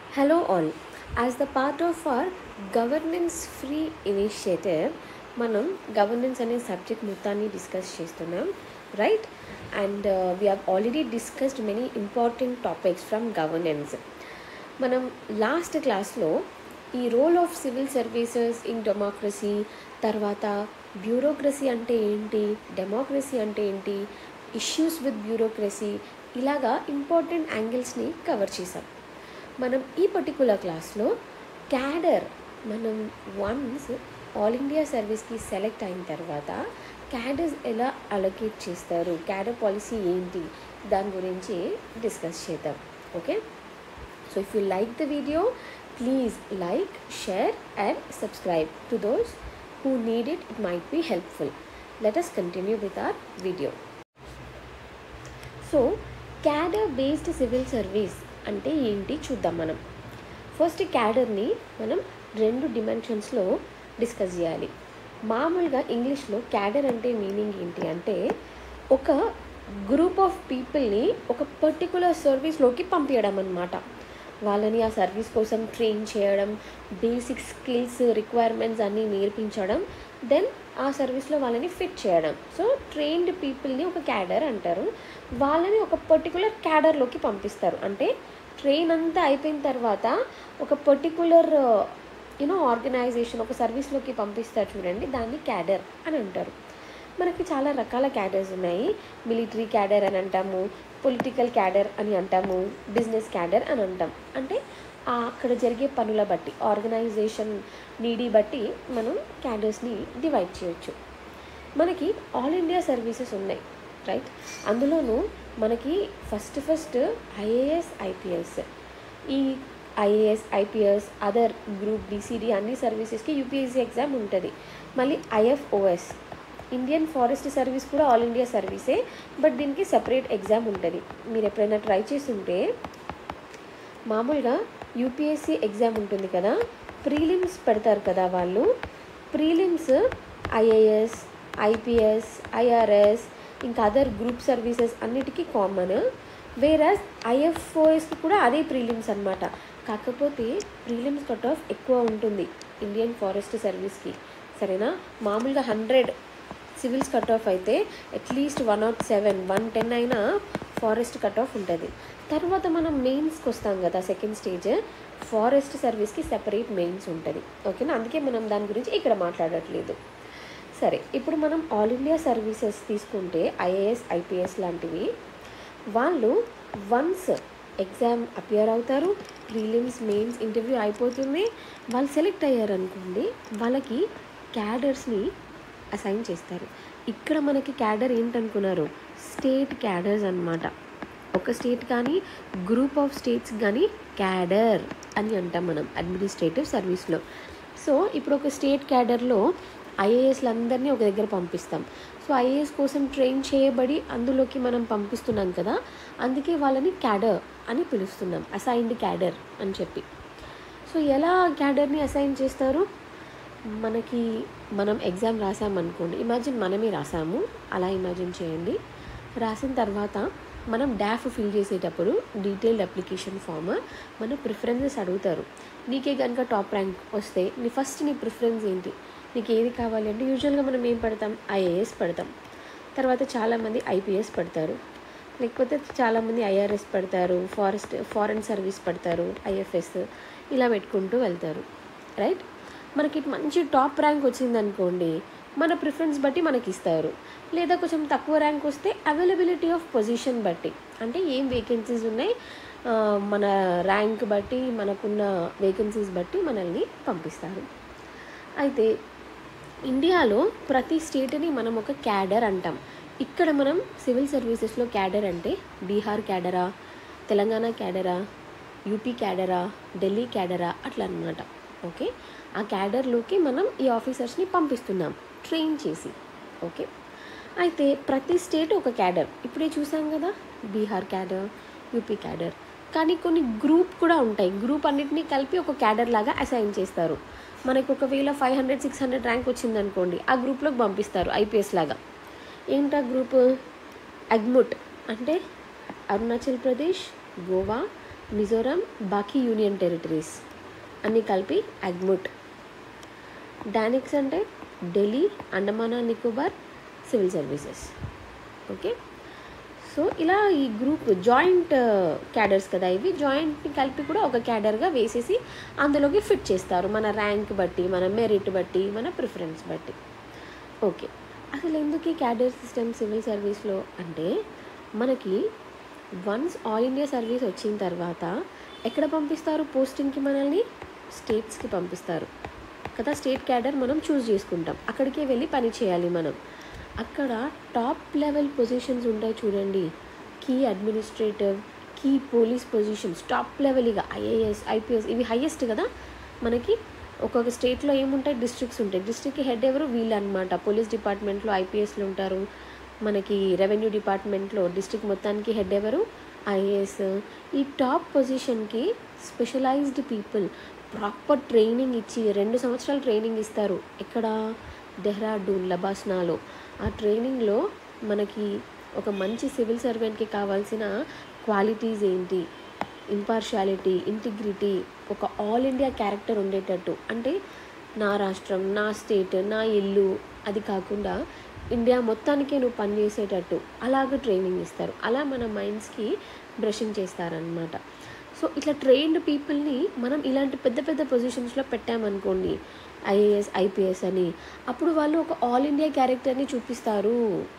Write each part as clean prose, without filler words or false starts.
Hello all. As the part of our governance free initiative, మనం governance అనే subject మొత్తాన్ని discuss చేస్తున్నాం, right? And we have already discussed many important topics from governance. మనం last క్లాస్లో ఈ role of civil services in democracy, తర్వాత bureaucracy అంటే ఏంటి, డెమోక్రసీ అంటే ఏంటి, ఇష్యూస్ విత్ బ్యూరోక్రసీ, ఇలాగా ఇంపార్టెంట్ యాంగిల్స్ని కవర్ చేసాం. మనం ఈ పర్టికులర్ క్లాస్లో క్యాడర్, మనం వన్స్ ఆల్ ఇండియా సర్వీస్కి సెలెక్ట్ అయిన తర్వాత క్యాడర్స్ ఎలా అలొకేట్ చేస్తారు, క్యాడర్ పాలసీ ఏంటి, దాని గురించి డిస్కస్ చేద్దాం. Okay, so if you like the video, please like, share and subscribe to those who need it. It might be helpful. Let us continue with our video. So cadre based civil service అంటే ఏంటి చూద్దాం. మనం first క్యాడర్ని మనం రెండు డిమెన్షన్స్లో discuss చేయాలి. మామూలుగా ఇంగ్లీష్లో cadre అంటే మీనింగ్ ఏంటి అంటే ఒక గ్రూప్ ఆఫ్ పీపుల్ని ఒక పర్టికులర్ సర్వీస్లోకి పంపించడం అన్నమాట. వాళ్ళని ఆ సర్వీస్ కోసం ట్రైన్ చేయడం, బేసిక్ స్కిల్స్ రిక్వైర్మెంట్స్ అన్నీ నేర్పించడం, దెన్ ఆ సర్వీస్లో వాళ్ళని ఫిట్ చేయడం. సో ట్రైన్డ్ పీపుల్ని ఒక క్యాడర్ అంటారు. వాళ్ళని ఒక పర్టికులర్ క్యాడర్లోకి పంపిస్తారు. అంటే ట్రైన్ అంతా అయిపోయిన తర్వాత ఒక పర్టికులర్ ఆర్గనైజేషన్, ఒక సర్వీస్లోకి పంపిస్తారు చూడండి, దాన్ని క్యాడర్ అని అంటారు. మనకి చాలా రకాల క్యాడర్స్ ఉన్నాయి. మిలిటరీ క్యాడర్ అని అంటాము, పొలిటికల్ క్యాడర్ అని అంటాము, బిజినెస్ క్యాడర్ అని అంటాం. అంటే అక్కడ జరిగే పనుల బట్టి, ఆర్గనైజేషన్ నీడి బట్టి మనం క్యాడర్స్ని డివైడ్ చేయొచ్చు. మనకి ఆల్ ఇండియా సర్వీసెస్ ఉన్నాయి, రైట్? అందులోనూ మనకి ఫస్ట్ ఐఏఎస్, ఐపీఎస్. ఈ IAS, IPS, other group BCD అన్ని సర్వీసెస్కి యూపీఎస్సీ ఎగ్జామ్ ఉంటుంది. మళ్ళీ ఐఎఫ్ఓఎస్, ఇండియన్ ఫారెస్ట్ సర్వీస్ కూడా ఆల్ ఇండియా సర్వీసే, బట్ దీనికి సపరేట్ ఎగ్జామ్ ఉంటుంది. మీరు ఎప్పుడైనా ట్రై చేస్తుంటే మామూలుగా యూపీఎస్సీ ఎగ్జామ్ ఉంటుంది కదా, ప్రీలిమ్స్ పెడతారు కదా వాళ్ళు. ప్రీలిమ్స్ ఐఏఎస్, ఐపీఎస్, ఐఆర్ఎస్, ఇంకా అదర్ గ్రూప్ సర్వీసెస్ అన్నిటికీ కామన్. వేరస్ ఐఎఫ్ఓఎస్కి కూడా అదే ప్రీలిమ్స్ అనమాట. కాకపోతే ప్రీలిమ్స్ కట్ ఆఫ్ ఎక్కువ ఉంటుంది ఇండియన్ ఫారెస్ట్ సర్వీస్కి, సరేనా? మామూలుగా 100 సివిల్స్ కట్ ఆఫ్ అయితే అట్లీస్ట్ 107, 110 అయినా ఫారెస్ట్ కట్ ఆఫ్ ఉంటుంది. తర్వాత మనం మెయిన్స్కి వస్తాం కదా, సెకండ్ స్టేజ్ ఫారెస్ట్ సర్వీస్కి సెపరేట్ మెయిన్స్ ఉంటుంది. ఓకేనా? అందుకే మనం దాని గురించి ఇక్కడ మాట్లాడట్లేదు. సరే, ఇప్పుడు మనం ఆల్ ఇండియా సర్వీసెస్ తీసుకుంటే ఐఏఎస్, ఐపీఎస్ లాంటివి, వాళ్ళు వన్స్ ఎగ్జామ్ అపియర్ అవుతారు, ప్రీలిమ్స్, మెయిన్స్, ఇంటర్వ్యూ అయిపోతుంది, వాళ్ళు సెలెక్ట్ అయ్యారనుకోండి, వాళ్ళకి క్యాడర్స్ని అసైన్ చేస్తారు. ఇక్కడ మనకి క్యాడర్ ఏంటనుకున్నారు, స్టేట్ క్యాడర్స్ అన్నమాట. ఒక స్టేట్ కానీ గ్రూప్ ఆఫ్ స్టేట్స్ కానీ క్యాడర్ అని అంటాం మనం అడ్మినిస్ట్రేటివ్ సర్వీస్లో. సో ఇప్పుడు ఒక స్టేట్ క్యాడర్లో ఐఏఎస్లందరినీ ఒక దగ్గర పంపిస్తాం. సో ఐఏఎస్ కోసం ట్రైన్ చేయబడి అందులోకి మనం పంపిస్తున్నాం కదా, అందుకే వాళ్ళని క్యాడర్ అని పిలుస్తున్నాం, అసైన్డ్ క్యాడర్ అని చెప్పి. సో ఎలా క్యాడర్ని అసైన్ చేస్తారు? మనం ఎగ్జామ్ రాసామనుకోండి, ఇమాజిన్ మనమే రాసాము, అలా ఇమాజిన్ చేయండి. రాసిన తర్వాత మనం డాఫ్ ఫిల్ చేసేటప్పుడు డీటెయిల్డ్ అప్లికేషన్ ఫామ్ మన ప్రిఫరెన్సెస్ అడుగుతారు. నీకే కనుక టాప్ ర్యాంక్ వస్తే నీ ప్రిఫరెన్స్ ఏంటి, నీకు ఏది కావాలి అంటే యూజువల్గా మనం ఏం పెడతాం, ఐఏఎస్ పెడతాం. తర్వాత చాలామంది ఐపీఎస్ పెడతారు, లేకపోతే చాలామంది ఐఆర్ఎస్ పెడతారు, ఫారెన్ సర్వీస్ పెడతారు, ఐఎఫ్ఎస్, ఇలా పెట్టుకుంటూ వెళ్తారు, రైట్? మనకి మంచి టాప్ ర్యాంక్ వచ్చిందనుకోండి, మన ప్రిఫరెన్స్ బట్టి మనకి ఇస్తారు. లేదా కొంచెం తక్కువ ర్యాంక్ వస్తే అవైలబిలిటీ ఆఫ్ పొజిషన్ బట్టి, అంటే ఏం వేకెన్సీస్ ఉన్నాయి, మన ర్యాంక్ బట్టి, మనకున్న వేకెన్సీస్ బట్టి మనల్ని పంపిస్తారు. అయితే ఇండియాలో ప్రతి స్టేట్ని మనం ఒక క్యాడర్ అంటాం. ఇక్కడ మనం సివిల్ సర్వీసెస్లో క్యాడర్ అంటే బీహార్ క్యాడరా, తెలంగాణ క్యాడరా, యూపీ క్యాడరా, ఢిల్లీ క్యాడరా, అట్లా అన్నమాట. ఓకే, ఆ క్యాడర్లోకి మనం ఈ ఆఫీసర్స్ని పంపిస్తున్నాం ట్రైన్ చేసి. ఓకే, అయితే ప్రతి స్టేట్ ఒక క్యాడర్, ఇప్పుడే చూసాం కదా, బీహార్ క్యాడర్, యూపీ క్యాడర్. కానీ కొన్ని గ్రూప్ కూడా ఉంటాయి, గ్రూప్ అన్నిటినీ కలిపి ఒక క్యాడర్ లాగా అసైన్ చేస్తారు. మనకు ఒకవేళ 500, 600 ర్యాంక్ వచ్చిందనుకోండి, ఆ గ్రూప్లోకి పంపిస్తారు ఐపీఎస్ లాగా. ఏంటా గ్రూప్? అగ్ముట్ అంటే అరుణాచల్ ప్రదేశ్, గోవా, మిజోరాం, బాకీ యూనియన్ టెరిటరీస్ అన్నీ కలిపి అగ్ముట్. డానిక్స్ అంటే Delhi, Andaman and Nicobar civil services. Okay, so ఇలా ఈ గ్రూప్ జాయింట్ క్యాడర్స్ కదా, ఇవి జాయింట్ని కలిపి కూడా ఒక క్యాడర్గా వేసేసి అందులోకి ఫిట్ చేస్తారు మన ర్యాంక్ బట్టి, మన మెరిట్ బట్టి, మన ప్రిఫరెన్స్ బట్టి. ఓకే, అసలు ఎందుకు ఈ క్యాడర్ సిస్టమ్ సివిల్ సర్వీస్లో అంటే, మనకి వన్స్ ఆల్ ఇండియా సర్వీస్ వచ్చిన తర్వాత ఎక్కడ పంపిస్తారు పోస్టింగ్కి? మనల్ని స్టేట్స్కి పంపిస్తారు కదా. స్టేట్ క్యాడర్ మనం చూస్ చేసుకుంటాం, అక్కడికే వెళ్ళి పని చేయాలి మనం. అక్కడ టాప్ లెవెల్ పొజిషన్స్ ఉంటాయి చూడండి, key administrative, key police positions, top level. ఇక ఐఏఎస్, ఐపీఎస్ ఇవి హైయెస్ట్ కదా మనకి. ఒక్కొక్క స్టేట్లో ఏముంటాయి, డిస్ట్రిక్ట్స్ ఉంటాయి. డిస్ట్రిక్ట్కి హెడ్ ఎవరు? వీళ్ళు అనమాట. పోలీస్ డిపార్ట్మెంట్లో ఐపీఎస్లు ఉంటారు. మనకి రెవెన్యూ డిపార్ట్మెంట్లో డిస్ట్రిక్ట్ మొత్తానికి హెడ్ ఎవరు? ఐఏఎస్. ఈ టాప్ పొజిషన్కి స్పెషలైజ్డ్ పీపుల్ ప్రాపర్ ట్రైనింగ్ ఇచ్చి 2 సంవత్సరాలు ట్రైనింగ్ ఇస్తారు. ఎక్కడ? డెహ్రాడూన్, లబాస్నాలో. ఆ ట్రైనింగ్లో మనకి ఒక మంచి సివిల్ సర్వెంట్కి కావాల్సిన క్వాలిటీస్ ఏంటి, ఇంపార్షియాలిటీ, ఇంటిగ్రిటీ, ఒక ఆల్ ఇండియా క్యారెక్టర్ ఉండేటట్టు. అంటే నా రాష్ట్రం, నా స్టేట్, నా ఇల్లు అది కాకుండా ఇండియా మొత్తానికే నువ్వు పనిచేసేటట్టు అలాగ ట్రైనింగ్ ఇస్తారు. అలా మన మైండ్స్కి బ్రషింగ్ చేస్తారనమాట. సో ఇట్లా ట్రైన్డ్ పీపుల్ని మనం ఇలాంటి పెద్ద పెద్ద పొజిషన్స్లో పెట్టామనుకోండి, ఐఏఎస్, ఐపీఎస్ అని, అప్పుడు వాళ్ళు ఒక ఆల్ ఇండియా క్యారెక్టర్ని చూపిస్తారు.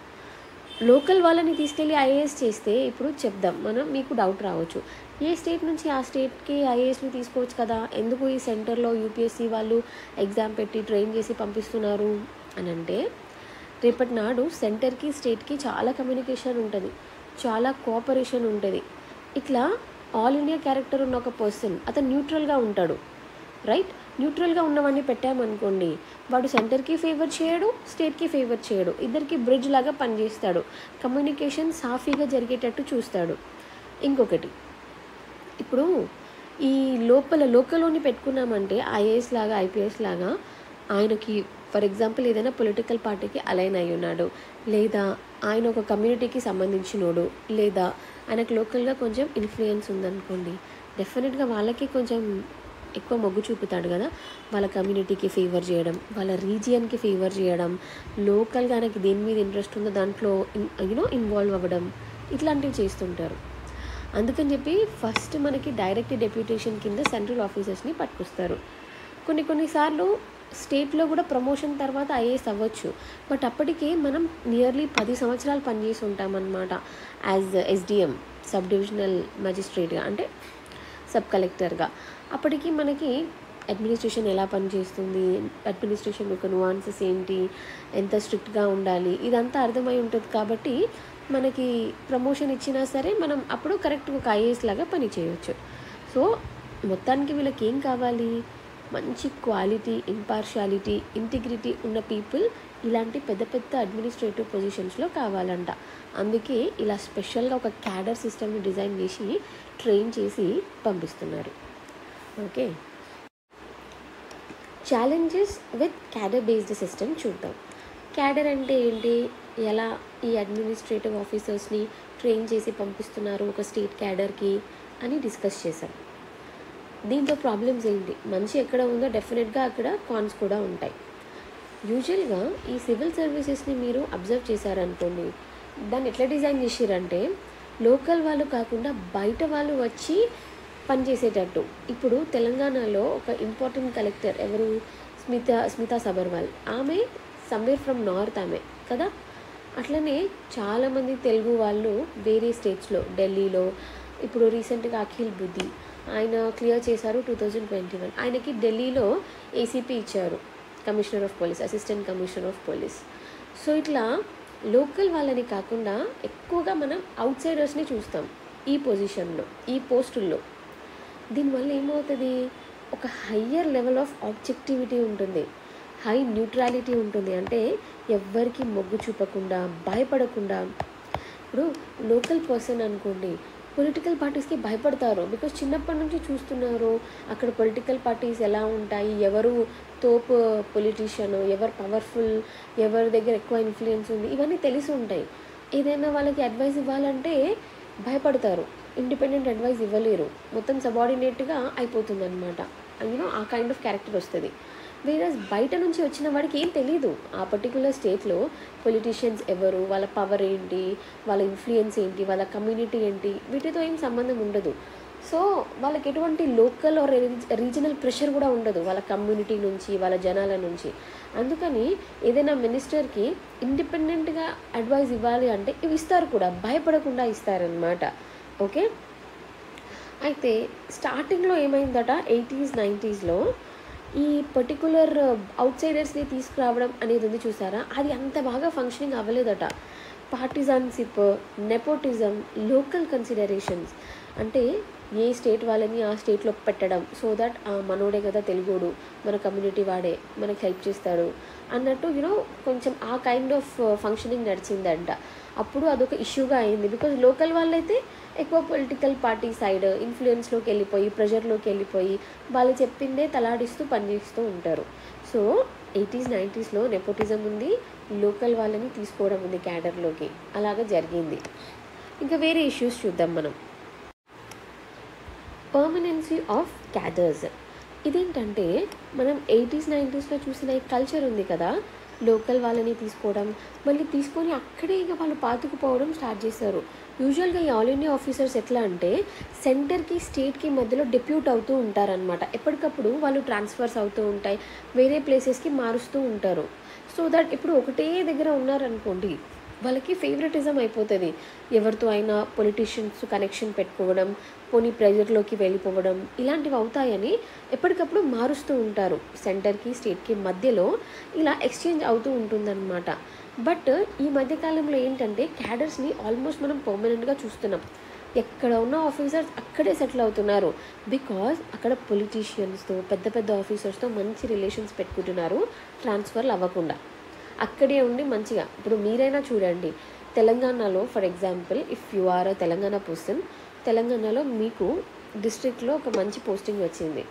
లోకల్ వాళ్ళని తీసుకెళ్ళి ఐఏఎస్ చేస్తే, ఇప్పుడు చెప్దాం మనం, మీకు డౌట్ రావచ్చు, ఏ స్టేట్ నుంచి ఆ స్టేట్కి ఐఏఎస్ని తీసుకోవచ్చు కదా, ఎందుకు ఈ సెంటర్లో యూపీఎస్సీ వాళ్ళు ఎగ్జామ్ పెట్టి ట్రైన్ చేసి పంపిస్తున్నారు అని అంటే, రేపటి నాడు సెంటర్కి స్టేట్కి చాలా కమ్యూనికేషన్ ఉంటుంది, చాలా కోఆపరేషన్ ఉంటుంది. ఇట్లా ఆల్ ఇండియా క్యారెక్టర్ ఉన్న ఒక పర్సన్, అతను న్యూట్రల్గా ఉంటాడు, రైట్? న్యూట్రల్గా ఉన్నవాడిని పెట్టామనుకోండి, వాడు సెంటర్కి ఫేవర్ చేయడు, స్టేట్కి ఫేవర్ చేయడు, ఇద్దరికి బ్రిడ్జ్ లాగా పనిచేస్తాడు, కమ్యూనికేషన్ సాఫీగా జరిగేటట్టు చూస్తాడు. ఇంకొకటి, ఇప్పుడు ఈ లోకల్లోని పెట్టుకున్నామంటే ఐఏఎస్ లాగా, ఐపీఎస్ లాగా, ఆయనకి ఫర్ ఎగ్జాంపుల్ ఏదైనా పొలిటికల్ పార్టీకి అలైన్ అయి ఉన్నాడు, లేదా ఆయన ఒక కమ్యూనిటీకి సంబంధించినోడు, లేదా ఆయనకు లోకల్గా కొంచెం ఇన్ఫ్లుయెన్స్ ఉందనుకోండి, డెఫినెట్గా వాళ్ళకి కొంచెం ఎక్కువ మొగ్గు చూపుతాడు కదా. వాళ్ళ కమ్యూనిటీకి ఫేవర్ చేయడం, వాళ్ళ రీజియన్కి ఫేవర్ చేయడం, లోకల్గా ఆయనకి దేని మీద ఇంట్రెస్ట్ ఉందో దాంట్లో ఇన్వాల్వ్ అవ్వడం, ఇట్లాంటివి చేస్తుంటారు. అందుకని చెప్పి ఫస్ట్ మనకి డైరెక్ట్ డెప్యూటేషన్ కింద సెంట్రల్ ఆఫీసర్స్ని పట్టుకొస్తారు. కొన్నిసార్లు స్టేట్లో కూడా ప్రమోషన్ తర్వాత ఐఏఎస్ అవ్వచ్చు, బట్ అప్పటికే మనం నియర్లీ 10 సంవత్సరాలు పనిచేసి ఉంటామన్నమాట యాజ్ ఎస్డిఎం, సబ్ డివిజనల్ మ్యాజిస్ట్రేట్గా, అంటే సబ్ కలెక్టర్గా. అప్పటికి మనకి అడ్మినిస్ట్రేషన్ ఎలా పనిచేస్తుంది, అడ్మినిస్ట్రేషన్ యొక్క నువాన్సెస్ ఏంటి, ఎంత స్ట్రిక్ట్గా ఉండాలి, ఇదంతా అర్థమై ఉంటుంది. కాబట్టి మనకి ప్రమోషన్ ఇచ్చినా సరే మనం అప్పుడు కరెక్ట్గా ఒక ఐఏఎస్ లాగా పని చేయవచ్చు. సో మొత్తానికి వీళ్ళకి ఏం కావాలి? మంచి క్వాలిటీ, ఇంపార్షియాలిటీ, ఇంటిగ్రిటీ ఉన్న పీపుల్ ఇలాంటి పెద్ద పెద్ద అడ్మినిస్ట్రేటివ్ పొజిషన్స్లో కావాలంట. అందుకే ఇలా స్పెషల్గా ఒక క్యాడర్ సిస్టమ్ని డిజైన్ చేసి ట్రైన్ చేసి పంపిస్తున్నారు. Okay, challenges with cadre based system చూద్దాం. క్యాడర్ అంటే ఏంటి, ఎలా ఈ అడ్మినిస్ట్రేటివ్ ఆఫీసర్స్ని ట్రైన్ చేసి పంపిస్తున్నారు ఒక స్టేట్ క్యాడర్కి అని డిస్కస్ చేశాం. దీంట్లో ప్రాబ్లమ్స్ ఏంటి, మంచి ఎక్కడ ఉందో డెఫినెట్గా అక్కడ కాన్స్ కూడా ఉంటాయి. యూజువల్గా ఈ సివిల్ సర్వీసెస్ని మీరు అబ్జర్వ్ చేశారనుకోండి, దాన్ని ఎట్లా డిజైన్ చేసారంటే లోకల్ వాళ్ళు కాకుండా బయట వాళ్ళు వచ్చి పనిచేసేటట్టు. ఇప్పుడు తెలంగాణలో ఒక ఇంపార్టెంట్ కలెక్టర్ ఎవరు, స్మితా సబర్వాల్, ఆమె సమ్వేర్ ఫ్రమ్ నార్త్ ఆమె కదా. అట్లనే చాలామంది తెలుగు వాళ్ళు వేరే స్టేట్స్లో, ఢిల్లీలో, ఇప్పుడు రీసెంట్గా అఖిల్ బుద్ధి ఆయన క్లియర్ చేశారు 2021. ఆయనకి ఢిల్లీలో ఏసీపీ ఇచ్చారు, commissioner of police, assistant commissioner of police. So ఇట్లా లోకల్ వాళ్ళని కాకుండా ఎక్కువగా మనం అవుట్ సైడర్స్ని చూస్తాం ఈ పొజిషన్లో, ఈ పోస్టుల్లో. దీనివల్ల ఏమవుతుంది, ఒక హయ్యర్ లెవెల్ ఆఫ్ ఆబ్జెక్టివిటీ ఉంటుంది, హై న్యూట్రాలిటీ ఉంటుంది. అంటే ఎవ్వరికి మొగ్గు చూపకుండా, భయపడకుండా. ఇప్పుడు లోకల్ పర్సన్ అనుకోండి, పొలిటికల్ పార్టీస్కి భయపడతారు, బికాజ్ చిన్నప్పటి నుంచి చూస్తున్నారు అక్కడ పొలిటికల్ పార్టీస్ ఎలా ఉంటాయి, ఎవరు తోపు పొలిటీషియన్, ఎవరు పవర్ఫుల్, ఎవరి దగ్గర ఎక్కువ ఇన్ఫ్లుయెన్స్ ఉంది, ఇవన్నీ తెలిసి ఉంటాయి. ఏదైనా వాళ్ళకి అడ్వైస్ ఇవ్వాలంటే భయపడతారు. ఇండిపెండెంట్ అడ్వైస్ ఇవ్వలేరు, మొత్తం సబార్డినేట్గా అయిపోతుంది అనమాట. ఆ కైండ్ ఆఫ్ క్యారెక్టర్ వస్తుంది. వేరస్ బయట నుంచి వచ్చిన వాడికి ఏం తెలీదు ఆ పర్టికులర్ స్టేట్లో పొలిటీషియన్స్ ఎవరు, వాళ్ళ పవర్ ఏంటి, వాళ్ళ ఇన్ఫ్లుయెన్స్ ఏంటి, వాళ్ళ కమ్యూనిటీ ఏంటి, వీటితో ఏం సంబంధం ఉండదు. సో వాళ్ళకి ఎటువంటి లోకల్ ఆర్ రీజనల్ ప్రెషర్ కూడా ఉండదు వాళ్ళ కమ్యూనిటీ నుంచి, వాళ్ళ జనాల నుంచి. అందుకని ఏదైనా మినిస్టర్కి ఇండిపెండెంట్గా అడ్వైస్ ఇవ్వాలి అంటే ఇవి ఇస్తారు కూడా, భయపడకుండా ఇస్తారనమాట. ఓకే, అయితే స్టార్టింగ్లో ఏమైందట, 80s 90sలో ఈ పర్టికులర్ అవుట్సైడర్స్ని తీసుకురావడం అనేది ఉంది చూసారా, అది అంత బాగా ఫంక్షనింగ్ అవ్వలేదట. పార్టిజన్షిప్, నెపోటిజం, లోకల్ కన్సిడరేషన్స్, అంటే ఏ స్టేట్ వాళ్ళని ఆ స్టేట్లో పెట్టడం, సో దట్ మనోడే కదా తెలుగోడు, మన కమ్యూనిటీ వాడే మనకు హెల్ప్ చేస్తాడు అన్నట్టు కొంచెం ఆ కైండ్ ఆఫ్ ఫంక్షనింగ్ నడిచిందంట. అప్పుడు అదొక ఇష్యూగా అయింది. బికాజ్ లోకల్ వాళ్ళైతే ఎక్కువ పొలిటికల్ పార్టీ సైడ్ ఇన్ఫ్లుయెన్స్లోకి వెళ్ళిపోయి, ప్రెషర్లోకి వెళ్ళిపోయి వాళ్ళు చెప్పిందే తలాడిస్తూ పనిచేస్తూ ఉంటారు. సో 80s 90sలో నెపోటిజం ఉంది, లోకల్ వాళ్ళని తీసుకోవడం ఉంది క్యాడర్లోకి, అలాగా జరిగింది. ఇంకా వేరే ఇష్యూస్ చూద్దాం మనం. పర్మనెన్సీ ఆఫ్ క్యాడర్స్, ఇదేంటంటే మనం 80s 90sలో చూసిన ఈ కల్చర్ ఉంది కదా, లోకల్ వాళ్ళని తీసుకోవడం, మళ్ళీ తీసుకొని అక్కడే ఇక వాళ్ళు పాతుకుపోవడం స్టార్ట్ చేశారు. యూజువల్గా ఈ ఆల్ ఇండియా ఆఫీసర్స్ ఎట్లా అంటే సెంటర్కి స్టేట్కి మధ్యలో డెప్యూట్ అవుతూ ఉంటారనమాట. ఎప్పటికప్పుడు వాళ్ళు ట్రాన్స్ఫర్స్ అవుతూ ఉంటాయి, వేరే ప్లేసెస్కి మారుస్తూ ఉంటారు. సో దట్ ఇప్పుడు ఒకటే దగ్గర ఉన్నారనుకోండి, వాళ్ళకి ఫేవరెటిజం అయిపోతుంది. ఎవరితో అయినా పొలిటీషియన్స్ కనెక్షన్ పెట్టుకోవడం, పోనీ ప్రెజర్లోకి వెళ్ళిపోవడం, ఇలాంటివి అవుతాయని ఎప్పటికప్పుడు మారుస్తూ ఉంటారు. సెంటర్కి స్టేట్కి మధ్యలో ఇలా ఎక్స్చేంజ్ అవుతూ ఉంటుందన్నమాట. బట్ ఈ మధ్యకాలంలో ఏంటంటే క్యాడర్స్ని ఆల్మోస్ట్ మనం పర్మనెంట్గా చూస్తున్నాం. ఎక్కడ ఉన్న ఆఫీసర్స్ అక్కడే సెటిల్ అవుతున్నారు. బికాజ్ అక్కడ పొలిటీషియన్స్తో, పెద్ద పెద్ద ఆఫీసర్స్తో మంచి రిలేషన్స్ పెట్టుకుంటున్నారు, ట్రాన్స్ఫర్లు అవ్వకుండా అక్కడే ఉండి మంచిగా. ఇప్పుడు మీరైనా చూడండి, తెలంగాణలో for example if you are a Telangana person, తెలంగాణలో మీకు డిస్ట్రిక్ట్లో ఒక మంచి పోస్టింగ్ వచ్చింది,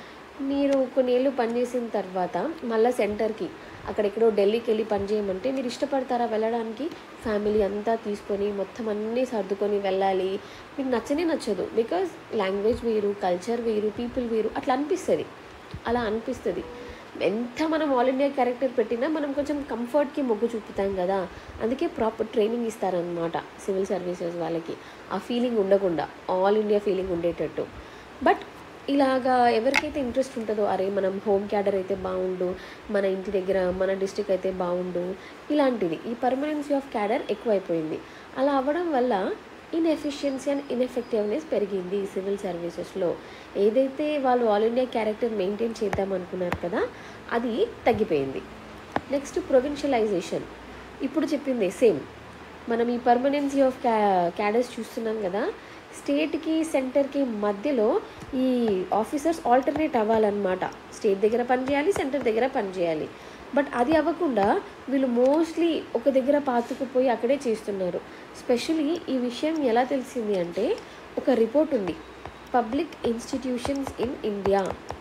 మీరు కొన్నేళ్ళు పనిచేసిన తర్వాత మళ్ళీ సెంటర్కి అక్కడెక్కడో ఢిల్లీకి వెళ్ళి పనిచేయమంటే మీరు ఇష్టపడతారా వెళ్ళడానికి? ఫ్యామిలీ అంతా తీసుకొని మొత్తం అన్నీ సర్దుకొని వెళ్ళాలి, మీకు నచ్చదు. బికాజ్ లాంగ్వేజ్ వేరు, కల్చర్ వేరు, పీపుల్ వేరు, అట్లా అనిపిస్తుంది. అలా అనిపిస్తుంది. ఎంత మనం ఆల్ ఇండియా క్యారెక్టర్ పెట్టినా మనం కొంచెం కంఫర్ట్కి మొగ్గు చూపుతాం కదా, అందుకే ప్రాపర్ ట్రైనింగ్ ఇస్తారనమాట సివిల్ సర్వీసెస్ వాళ్ళకి, ఆ ఫీలింగ్ ఉండకుండా ఆల్ ఇండియా ఫీలింగ్ ఉండేటట్టు. బట్ ఇలాగా ఎవరికైతే ఇంట్రెస్ట్ ఉంటుందో, అరే మనం హోమ్ క్యాడర్ అయితే బాగుండు, మన ఇంటి దగ్గర మన డిస్ట్రిక్ట్ అయితే బాగుండు, ఇలాంటిది ఈ పర్మనెన్సీ ఆఫ్ క్యాడర్ ఎక్కువైపోయింది. అలా అవ్వడం వల్ల ఇన్ఎఫిషియన్సీ అండ్ ఇన్ఎఫెక్టివ్నెస్ పెరిగింది ఈ సివిల్ సర్వీసెస్లో. ఏదైతే వాళ్ళు ఆల్ ఇండియా క్యారెక్టర్ మెయింటైన్ చేద్దాం అనుకున్నారు కదా, అది తగ్గిపోయింది. నెక్స్ట్ ప్రొవిన్షియలైజేషన్, ఇప్పుడు చెప్పింది సేమ్. మనం ఈ పర్మనెన్సీ ఆఫ్ క్యాడర్స్ చూస్తున్నాం కదా, స్టేట్కి సెంటర్కి మధ్యలో ఈ ఆఫీసర్స్ ఆల్టర్నేట్ అవ్వాలన్నమాట. స్టేట్ దగ్గర పనిచేయాలి, సెంటర్ దగ్గర పనిచేయాలి. బట్ అది అవ్వకుండా వీళ్ళు మోస్ట్లీ ఒక దగ్గర పాతుకుపోయి అక్కడే చేస్తున్నారు. స్పెషలీ ఈ విషయం ఎలా తెలిసింది అంటే, ఒక రిపోర్ట్ ఉంది, పబ్లిక్ ఇన్స్టిట్యూషన్స్ ఇన్ ఇండియా.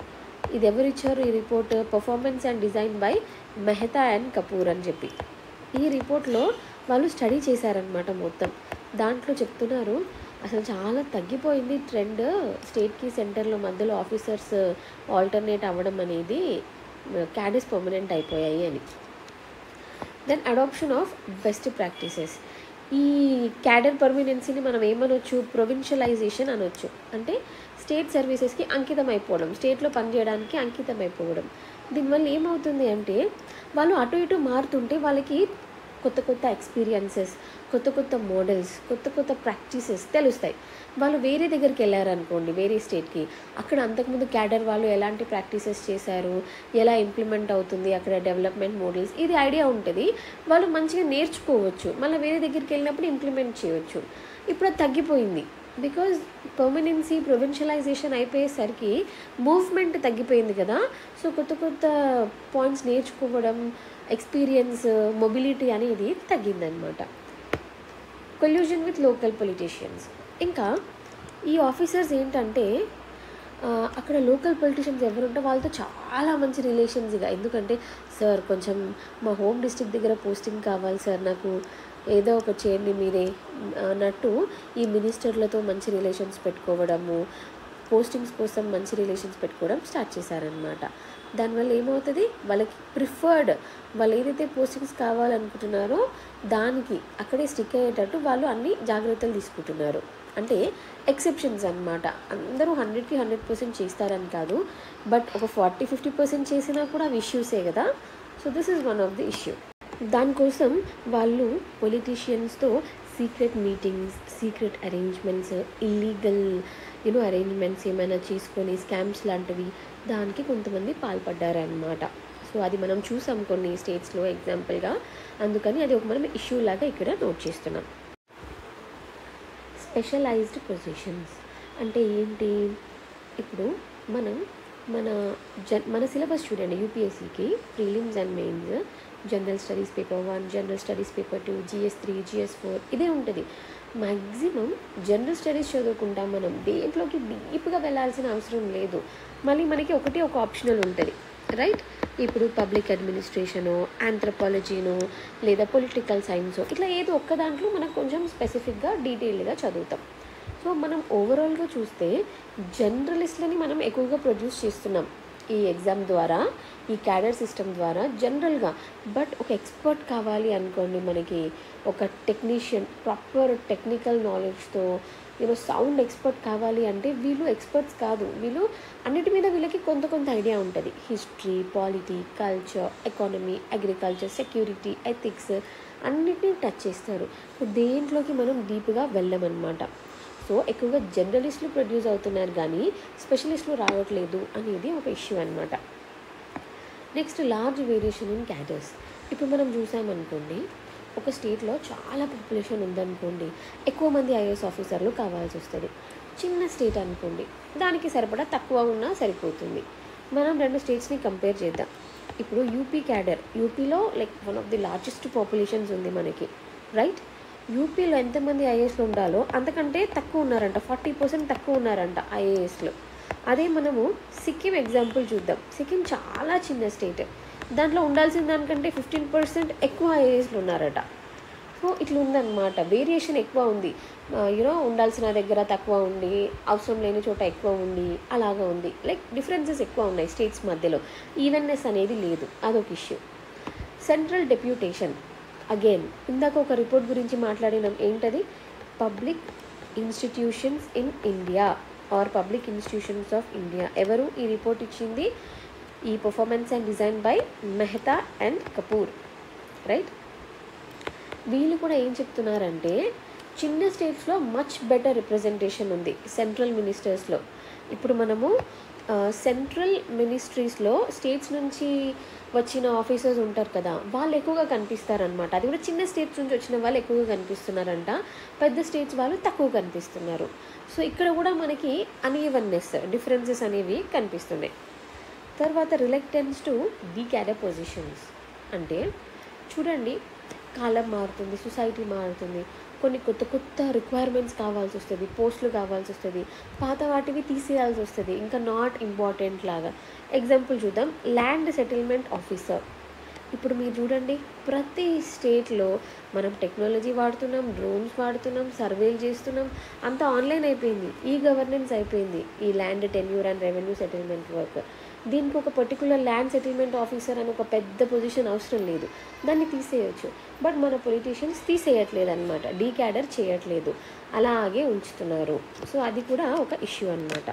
ఇది ఎవరిచ్చారు ఈ report? Performance and design by Mehta and Kapoor అని చెప్పి. ఈ రిపోర్ట్లో వాళ్ళు స్టడీ చేశారనమాట మొత్తం. దాంట్లో చెప్తున్నారు అసలు చాలా తగ్గిపోయింది ట్రెండ్, స్టేట్కి సెంటర్లో మధ్యలో ఆఫీసర్స్ ఆల్టర్నేట్ అవ్వడం అనేది, క్యాడర్స్ పర్మనెంట్ అయిపోయాయి అని. Then adoption of best practices. ఈ క్యాడర్ పర్మనెన్సీని మనం ఏమనొచ్చు? ప్రొవిన్షియలైజేషన్ అనొచ్చు. అంటే స్టేట్ సర్వీసెస్కి అంకితం అయిపోవడం, స్టేట్లో పనిచేయడానికి అంకితం అయిపోవడం. దీనివల్ల ఏమవుతుంది అంటే వాళ్ళు అటు ఇటు మారుతుంటే వాళ్ళకి కొత్త కొత్త ఎక్స్పీరియన్సెస్, కొత్త కొత్త మోడల్స్, కొత్త కొత్త ప్రాక్టీసెస్ తెలుస్తాయి. వాళ్ళు వేరే దగ్గరికి వెళ్ళారనుకోండి, వేరే స్టేట్కి, అక్కడ అంతకుముందు క్యాడర్ వాళ్ళు ఎలాంటి ప్రాక్టీసెస్ చేశారు, ఎలా ఇంప్లిమెంట్ అవుతుంది అక్కడ డెవలప్మెంట్ మోడల్స్, ఇది ఐడియా ఉంటుంది. వాళ్ళు మంచిగా నేర్చుకోవచ్చు, మళ్ళీ వేరే దగ్గరికి వెళ్ళినప్పుడు ఇంప్లిమెంట్ చేయవచ్చు. ఇప్పుడు అది తగ్గిపోయింది. బికాజ్ పర్మనెన్సీ ప్రొవిన్షియలైజేషన్ అయిపోయేసరికి మూవ్మెంట్ తగ్గిపోయింది కదా. సో కొత్త కొత్త పాయింట్స్ నేర్చుకోవడం, ఎక్స్పీరియన్స్, మొబిలిటీ అనేది తగ్గిందనమాట. Collusion with local politicians. ఇంకా ఈ ఆఫీసర్స్ ఏంటంటే అక్కడ లోకల్ పొలిటీషియన్స్ ఎవరుంటే వాళ్ళతో చాలా మంచి రిలేషన్స్ ఇక. ఎందుకంటే సార్ కొంచెం మా హోమ్ డిస్ట్రిక్ట్ దగ్గర పోస్టింగ్ కావాలి సార్ నాకు, ఏదో ఒక చైర్ని మీరే అన్నట్టు ఈ మినిస్టర్లతో మంచి రిలేషన్స్ పెట్టుకోవడము, పోస్టింగ్స్ కోసం మంచి రిలేషన్స్ పెట్టుకోవడం స్టార్ట్ చేశారనమాట. దానివల్ల ఏమవుతుంది, వాళ్ళకి ప్రిఫర్డ్ వాళ్ళు ఏదైతే పోస్టింగ్స్ కావాలనుకుంటున్నారో దానికి అక్కడే స్టిక్ అయ్యేటట్టు వాళ్ళు అన్ని జాగ్రత్తలు తీసుకుంటున్నారు. అంటే ఎక్సెప్షన్స్ అనమాట. అందరూ 100కి 100% చేస్తారని కాదు, బట్ ఒక 40-50% చేసినా కూడా అవి ఇష్యూసే కదా. So this is one of the issue. దానికోసం వాళ్ళు పొలిటీషియన్స్తో secret meetings, secret arrangements, illegal arrangements ఏమైనా చేసుకొని స్కామ్స్ లాంటివి దానికి కొంతమంది పాల్పడ్డారనమాట. సో అది మనం చూసాం కొన్ని స్టేట్స్లో ఎగ్జాంపుల్గా. అందుకని అది ఒక మనం ఇష్యూ లాగా ఇక్కడ నోట్ చేస్తున్నాం. స్పెషలైజ్డ్ పొజిషన్స్ అంటే ఏంటి? ఇప్పుడు మనం మన సిలబస్ చూడండి. యూపీఎస్సీకి prelims and mains general studies paper 1, general studies paper 2, GS3, GS4 ఇదే ఉంటుంది. మ్యాక్సిమం జనరల్ స్టడీస్ చదువుకుంటాం మనం. దేంట్లోకి డీప్గా వెళ్ళాల్సిన అవసరం లేదు. మళ్ళీ మనకి ఒక ఆప్షనల్ ఉంటుంది, రైట్? ఇప్పుడు పబ్లిక్ అడ్మినిస్ట్రేషనో, ఆంథ్రపాలజీనో, లేదా పొలిటికల్ సైన్సో, ఇట్లా ఏదో ఒక్క దాంట్లో మనకు కొంచెం స్పెసిఫిక్గా డీటెయిల్డ్గా చదువుతాం. సో మనం ఓవరాల్గా చూస్తే జనరలిస్ట్లని మనం ఎక్కువగా ప్రొడ్యూస్ చేస్తున్నాం ఈ ఎగ్జామ్ ద్వారా, ఈ క్యాడర్ సిస్టమ్ ద్వారా జనరల్గా. బట్ ఒక ఎక్స్పర్ట్ కావాలి అనుకోండి, మనకి ఒక టెక్నీషియన్ ప్రాపర్ టెక్నికల్ నాలెడ్జ్తో సౌండ్ ఎక్స్పర్ట్ కావాలి అంటే వీళ్ళు ఎక్స్పర్ట్స్ కాదు. వీళ్ళు అన్నిటి మీద వీళ్ళకి కొంత ఐడియా ఉంటుంది. History, polity, culture, economy, agriculture, security, ethics అన్నిటినీ టచ్ చేస్తారు. సో దేంట్లోకి మనం డీప్గా వెళ్ళమన్నమాట. సో ఎక్కువగా జనరలిస్టులు ప్రొడ్యూస్ అవుతున్నారు కానీ స్పెషలిస్టులు రావట్లేదు అనేది ఒక ఇష్యూ అనమాట. Next large variation in cadres. ఇప్పుడు మనం చూసామనుకోండి, ఒక స్టేట్లో చాలా పాపులేషన్ ఉందనుకోండి, ఎక్కువ మంది ఐఏఎస్ ఆఫీసర్లు కావాల్సి వస్తుంది. చిన్న స్టేట్ అనుకోండి, దానికి సరిపడా తక్కువ ఉన్నా సరిపోతుంది. మనం 2 స్టేట్స్ని కంపేర్ చేద్దాం. ఇప్పుడు యూపీ క్యాడర్, యూపీలో one of the largest populations ఉంది మనకి, రైట్? యూపీలో ఎంతమంది ఐఏఎస్లు ఉండాలో అంతకంటే తక్కువ ఉన్నారంట, 40% తక్కువ ఉన్నారంట ఐఏఎస్లు. అదే మనము సిక్కిం ఎగ్జాంపుల్ చూద్దాం. సిక్కిం చాలా చిన్న స్టేట్, దాంట్లో ఉండాల్సిన దానికంటే 15% ఎక్కువ ఐఏఎస్లు ఉన్నారట. సో ఇట్లా ఉందన్నమాట, వేరియేషన్ ఎక్కువ ఉంది. ఉండాల్సిన దగ్గర తక్కువ ఉండి, అవసరం లేని చోట ఎక్కువ ఉండి, అలాగా ఉంది. డిఫరెన్సెస్ ఎక్కువ ఉన్నాయి స్టేట్స్ మధ్యలో, ఈవెన్నెస్ అనేది లేదు. అదొక ఇష్యూ. సెంట్రల్ డెప్యూటేషన్, అగైన్ ఇందాక ఒక రిపోర్ట్ గురించి మాట్లాడినాం. ఏంటది? Public institutions in India or public institutions of India. ఎవరు ఈ రిపోర్ట్ ఇచ్చింది? ఈ performance and design by Mehta and Kapoor, right? వీళ్ళు కూడా ఏం చెప్తున్నారంటే చిన్న స్టేట్స్లో మచ్ బెటర్ రిప్రజెంటేషన్ ఉంది సెంట్రల్ మినిస్టర్స్లో. ఇప్పుడు మనము సెంట్రల్ మినిస్ట్రీస్లో స్టేట్స్ నుంచి వచ్చిన ఆఫీసర్స్ ఉంటారు కదా, వాళ్ళు ఎక్కువగా కనిపిస్తారనమాట. అది కూడా చిన్న స్టేట్స్ నుంచి వచ్చిన వాళ్ళు ఎక్కువగా కనిపిస్తున్నారంట, పెద్ద స్టేట్స్ వాళ్ళు తక్కువ కనిపిస్తున్నారు. సో ఇక్కడ కూడా మనకి అన్ఈవెన్నెస్, డిఫరెన్సెస్ అనేవి కనిపిస్తున్నాయి. తర్వాత reluctance to the cadre positions. అంటే చూడండి, కాలం మారుతుంది, సొసైటీ మారుతుంది, కొన్ని కొత్త రిక్వైర్మెంట్స్ కావాల్సి వస్తుంది, పోస్టులు కావాల్సి వస్తుంది, పాత వాటివి తీసేయాల్సి వస్తుంది, ఇంకా నాట్ ఇంపార్టెంట్ లాగా. ఎగ్జాంపుల్ చూద్దాం, ల్యాండ్ సెటిల్మెంట్ ఆఫీసర్. ఇప్పుడు మీరు చూడండి, ప్రతి స్టేట్లో మనం టెక్నాలజీ వాడుతున్నాం, డ్రోన్స్ వాడుతున్నాం, సర్వేలు చేస్తున్నాం, అంతా ఆన్లైన్ అయిపోయింది, ఈ గవర్నెన్స్ అయిపోయింది. ఈ land tenure and revenue settlement work, దీనికి ఒక పర్టికులర్ ల్యాండ్ సెటిల్మెంట్ ఆఫీసర్ అని ఒక పెద్ద పొజిషన్ అవసరం లేదు, దాన్ని తీసేయచ్చు. బట్ మన పొలిటీషియన్స్ తీసేయట్లేదు అనమాట, డీక్యాడర్ చేయట్లేదు, అలాగే ఉంచుతున్నారు. సో అది కూడా ఒక ఇష్యూ అనమాట.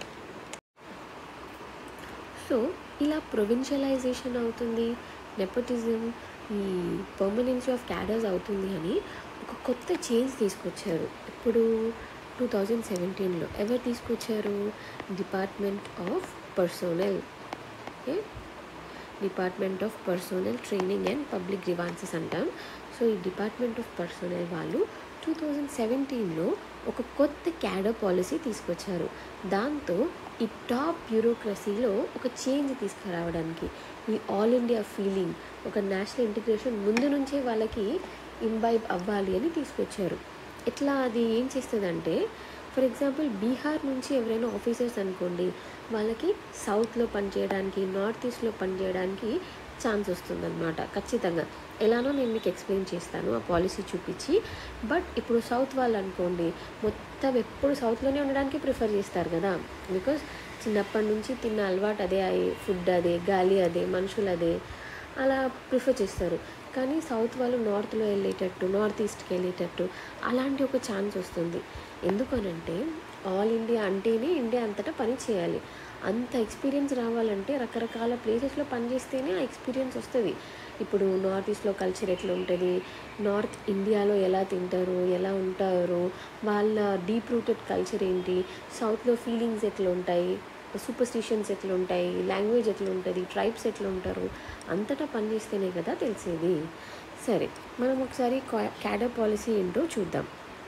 సో ఇలా ప్రొవిన్షియలైజేషన్ అవుతుంది, నెపోటిజం, ఈ పర్మనెన్సీ ఆఫ్ క్యాడర్స్ అవుతుంది అని ఒక కొత్త చేంజ్ తీసుకొచ్చారు. ఇప్పుడు 2017లో ఎవరు తీసుకొచ్చారు? Department of personnel, department of personnel training and public grievances అంటాం. సో ఈ డిపార్ట్మెంట్ ఆఫ్ పర్సోనల్ వాళ్ళు 2017లో ఒక కొత్త క్యాడర్ పాలసీ తీసుకొచ్చారు. దాంతో ఈ టాప్ బ్యూరోక్రసీలో ఒక చేంజ్ తీసుకురావడానికి, ఈ ఆల్ ఇండియా ఫీలింగ్, ఒక నేషనల్ ఇంటిగ్రేషన్ ముందు నుంచే వాళ్ళకి ఇంబైబ్ అవ్వాలి అని తీసుకొచ్చారు. ఎట్లా అది ఏం చేస్తుందంటే, ఫర్ ఎగ్జాంపుల్ బీహార్ నుంచి ఎవరైనా ఆఫీసర్స్ అనుకోండి, వాళ్ళకి సౌత్లో పనిచేయడానికి, నార్త్ ఈస్ట్లో పనిచేయడానికి ఛాన్స్ వస్తుందన్నమాట ఖచ్చితంగా. ఎలానో నేను మీకు ఎక్స్ప్లెయిన్ చేస్తాను ఆ పాలసీ చూపించి. బట్ ఇప్పుడు సౌత్ వాళ్ళు అనుకోండి, మొత్తం ఎప్పుడు సౌత్లోనే ఉండడానికి ప్రిఫర్ చేస్తారు కదా, బికాజ్ చిన్నప్పటి నుంచి తిన్న అలవాటు అదే, ఫుడ్ అదే, గాలి అదే, మనుషులు అదే, అలా ప్రిఫర్ చేస్తారు. కానీ సౌత్ వాళ్ళు నార్త్లో వెళ్ళేటట్టు, నార్త్ ఈస్ట్కి వెళ్ళేటట్టు అలాంటి ఒక ఛాన్స్ వస్తుంది. ఎందుకనంటే ఆల్ ఇండియా అంటేనే ఇండియా అంతటా పని చేయాలి. అంత ఎక్స్పీరియన్స్ రావాలంటే రకరకాల ప్లేసెస్లో పనిచేస్తేనే ఆ ఎక్స్పీరియన్స్ వస్తుంది. ఇప్పుడు నార్త్ ఈస్ట్లో కల్చర్ ఎట్లా ఉంటుంది, నార్త్ ఇండియాలో ఎలా తింటారు, ఎలా ఉంటారు, వాళ్ళ డీప్ రూటెడ్ కల్చర్ ఏంటి, సౌత్లో ఫీలింగ్స్ ఎట్లా ఉంటాయి, సూపర్స్టిషన్స్ ఎట్లా ఉంటాయి, లాంగ్వేజ్ ఎట్లా ఉంటుంది, ట్రైబ్స్ ఎట్లా ఉంటారు, అంతటా పనిచేస్తేనే కదా తెలిసేది. సరే, మనం ఒకసారి క్యాడర్ పాలసీ ఏంటో చూద్దాం.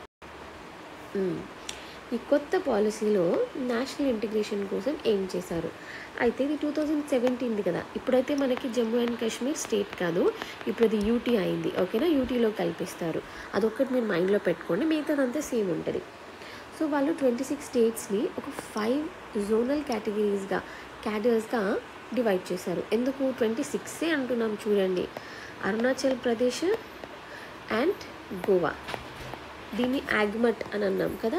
ఈ కొత్త పాలసీలో నేషనల్ ఇంటిగ్రేషన్ కోసం ఏం చేశారు అయితే, ఇది 2017 కదా. ఇప్పుడైతే మనకి జమ్మూ అండ్ కాశ్మీర్ స్టేట్ కాదు, ఇప్పుడు అది యూటీ అయింది. ఓకేనా, యూటీలో కల్పిస్తారు. అదొక్కటి మీరు మైండ్లో పెట్టుకోండి, మిగతాదంతా సేమ్ ఉంటుంది. సో వాళ్ళు 26 స్టేట్స్ని ఒక 5 జోనల్ క్యాడర్స్గా డివైడ్ చేశారు. ఎందుకు 26 అంటున్నాం చూడండి, అరుణాచల్ ప్రదేశ్ అండ్ గోవా, దీన్ని ఆగ్మట్ అని అన్నాం కదా,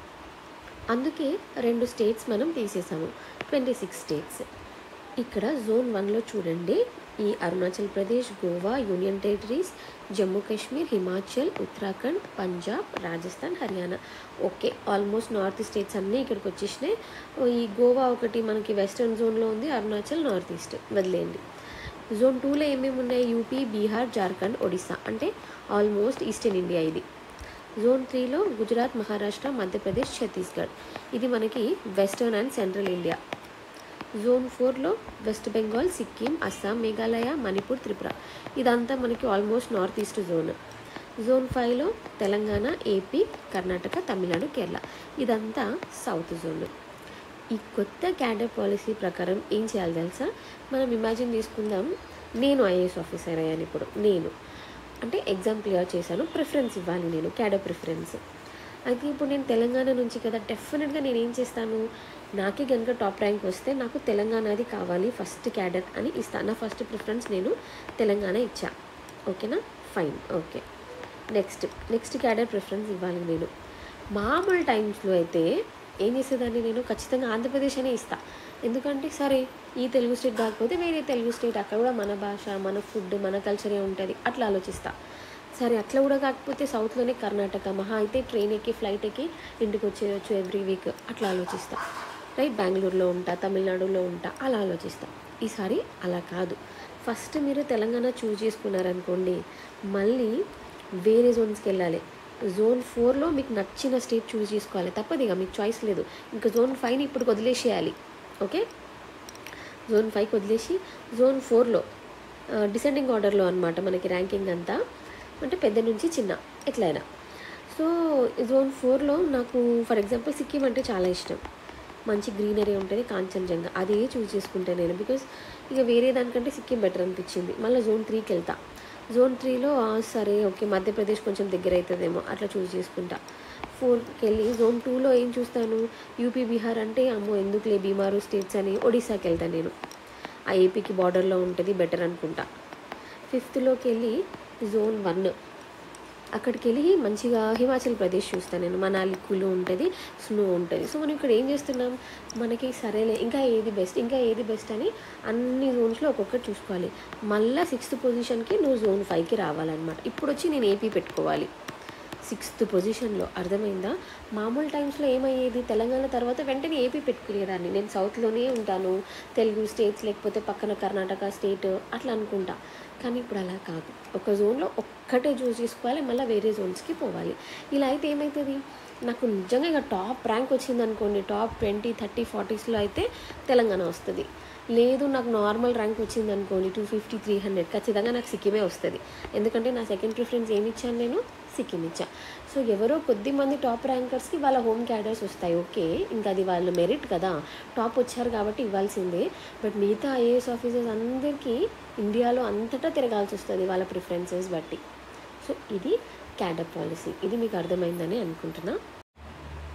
అందుకే 2 స్టేట్స్ మనం తీసేసాము, 26 స్టేట్స్. ఇక్కడ జోన్ 1లో చూడండి, ఈ Arunachal Pradesh, Goa, union territories, Jammu Kashmir, Himachal, Uttarakhand, Punjab, Rajasthan, Haryana. Okay, almost north states అన్నీ ఇక్కడికి వచ్చేసినాయి. ఈ గోవా ఒకటి మనకి వెస్టర్న్ జోన్లో ఉంది, అరుణాచల్ నార్త్ ఈస్ట్ వదిలేయండి. జోన్ 2లో ఏమేమి ఉన్నాయి, యూపీ, బీహార్, జార్ఖండ్, ఒడిస్సా, అంటే ఆల్మోస్ట్ ఈస్టర్న్ ఇండియా ఇది. జోన్ 3లో గుజరాత్, మహారాష్ట్ర, మధ్యప్రదేశ్, ఛత్తీస్గఢ్, ఇది మనకి western and central India. Zone 4లో వెస్ట్ బెంగాల్, సిక్కిం, అస్సాం, మేఘాలయ, మణిపూర్, త్రిపుర, ఇదంతా మనకి almost north east zone. Zone 5లో తెలంగాణ, ఏపీ, కర్ణాటక, తమిళనాడు, కేరళ, ఇదంతా సౌత్ జోన్. ఈ కొత్త క్యాడర్ పాలసీ ప్రకారం ఏం చేయాలి తెలుసా, మనం ఇమాజిన్ చేసుకుందాం, నేను ఐఏఎస్ ఆఫీసర్ అయ్యాను. ఇప్పుడు నేను అంటే ఎగ్జామ్ క్లియర్ చేశాను, ప్రిఫరెన్స్ ఇవ్వాలి నేను, క్యాడర్ ప్రిఫరెన్స్. అయితే ఇప్పుడు నేను తెలంగాణ నుంచి కదా, డెఫినెట్గా నేను ఏం చేస్తాను, నాకే కనుక టాప్ ర్యాంక్ వస్తే నాకు తెలంగాణది కావాలి ఫస్ట్ క్యాడర్ అని ఇస్తాను. నా ఫస్ట్ ప్రిఫరెన్స్ నేను తెలంగాణ ఇచ్చా. ఓకేనా, fine, okay. Next cadre preference ఇవ్వాలి నేను. మామూలు టైమ్స్లో అయితే ఏం చేసేదాన్ని, నేను ఖచ్చితంగా ఆంధ్రప్రదేశ్ అనే ఇస్తాను. ఎందుకంటే సరే, ఈ తెలుగు స్టేట్ కాకపోతే వేరే తెలుగు స్టేట్, అక్కడ కూడా మన భాష, మన ఫుడ్, మన కల్చరే ఉంటుంది, అట్లా ఆలోచిస్తా. సరే, అట్లా కూడా కాకపోతే సౌత్లోనే కర్ణాటక, మహా అయితే ట్రైన్ ఎక్కి ఫ్లైట్ ఎక్కి ఇంటికి వచ్చేయచ్చు ఎవ్రీ వీక్, అట్లా ఆలోచిస్తా. రైట్, బెంగళూరులో ఉంటా, తమిళనాడులో ఉంటా, అలా ఆలోచిస్తా. ఈసారి అలా కాదు, ఫస్ట్ మీరు తెలంగాణ చూస్ చేసుకున్నారనుకోండి, మళ్ళీ వేరే జోన్స్కి వెళ్ళాలి. జోన్ 4లో మీకు నచ్చిన స్టేట్ చూస్ చేసుకోవాలి, తప్పదు, ఇక మీకు చాయిస్ లేదు. ఇంకా జోన్ 5ని ఇప్పుడు వదిలేసేయాలి. ఓకే, జోన్ 5కి వదిలేసి జోన్ 4లో డిసెండింగ్ ఆర్డర్లో అనమాట మనకి ర్యాంకింగ్ అంతా, అంటే పెద్ద నుంచి చిన్న ఎట్లయినా. సో జోన్ 4లో నాకు ఫర్ ఎగ్జాంపుల్ సిక్కిం అంటే చాలా ఇష్టం, మంచి గ్రీనరీ ఉంటుంది, కాంచన్జంగా, అదే చూస్ చేసుకుంటాను నేను, బికాజ్ ఇక వేరే దానికంటే సిక్కిం బెటర్ అనిపించింది. మళ్ళీ జోన్ 3కి వెళ్తా. జోన్ 3లో సరే ఓకే, మధ్యప్రదేశ్ కొంచెం దగ్గర అవుతుందేమో, అట్లా చూస్ చేసుకుంటా. 4కి వెళ్ళి జోన్ 2లో ఏం చూస్తాను, యూపీ, బీహార్ అంటే అమ్మో ఎందుకులే బీమారు స్టేట్స్ అని ఒడిశాకి వెళ్తాను నేను, ఆ ఏపీకి బార్డర్లో ఉంటుంది, బెటర్ అనుకుంటా. 5థ్లోకి వెళ్ళి జోన్ 1, అక్కడికి వెళ్ళి మంచిగా హిమాచల్ ప్రదేశ్ చూస్తాను నేను, మనాలి కూల్ ఉంటుంది, స్నో ఉంటుంది. సో మనం ఇక్కడ ఏం చేస్తున్నాం, మనకి సరేలే ఇంకా ఏది బెస్ట్ అని అన్ని జోన్స్లో ఒక్కొక్కటి చూసుకోవాలి. మళ్ళీ 6th పొజిషన్కి నువ్వు జోన్ 5కి రావాలన్నమాట. ఇప్పుడు వచ్చి నేను ఏపీ పెట్టుకోవాలి 6th పొజిషన్లో, అర్థమైందా? మామూలు టైమ్స్లో ఏమయ్యేది, తెలంగాణ తర్వాత వెంటనే ఏపీ పెట్టుకునేదాన్ని, నేను సౌత్లోనే ఉంటాను, తెలుగు స్టేట్స్ లేకపోతే పక్కన కర్ణాటక స్టేట్ అట్లా అనుకుంటా. కానీ ఇప్పుడు అలా కాదు, ఒక జోన్లో ఒక్కటే చూస్ చేసుకోవాలి, మళ్ళీ వేరే జోన్స్కి పోవాలి. ఇలా అయితే ఏమవుతుంది, నాకు నిజంగా ఇక టాప్ ర్యాంక్ వచ్చింది అనుకోండి, టాప్ 20, 30, 40స్లో అయితే తెలంగాణ వస్తుంది. లేదు నాకు నార్మల్ ర్యాంక్ వచ్చింది అనుకోండి, 250, 300, ఖచ్చితంగా నాకు సిక్కిమే వస్తుంది. ఎందుకంటే నా సెకండ్ ప్రిఫరెన్స్ ఏమి ఇచ్చాను, నేను సిక్కిం ఇచ్చా. సో ఎవరో కొద్దిమంది టాప్ ర్యాంకర్స్కి వాళ్ళ హోమ్ క్యాడర్స్ వస్తాయి, ఓకే, ఇంకా అది వాళ్ళ మెరిట్ కదా, టాప్ వచ్చారు కాబట్టి ఇవ్వాల్సిందే. బట్ మిగతా ఐఏఎస్ ఆఫీసర్స్ అందరికీ ఇండియాలో అంతటా తిరగాల్సి వస్తుంది వాళ్ళ ప్రిఫరెన్సెస్ బట్టి. సో ఇది క్యాడర్ పాలసీ, ఇది మీకు అర్థమైందని అనుకుంటున్నా.